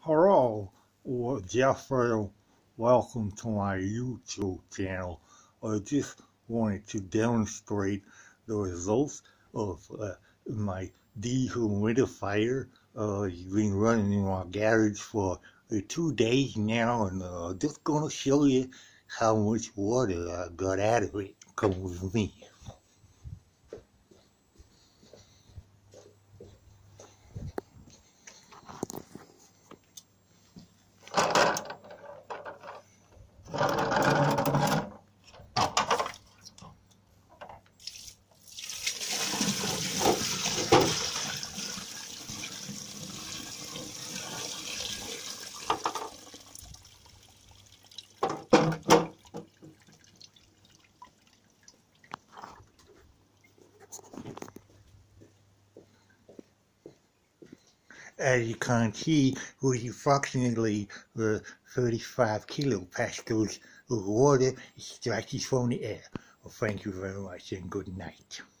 Hello, Jeffrey. Welcome to my YouTube channel. I just wanted to demonstrate the results of my dehumidifier. It's been running in my garage for 2 days now, and just gonna show you how much water I got out of it. Come with me. As you can see, with approximately 35 kilopascals of water extracted from the air. Well, thank you very much and good night.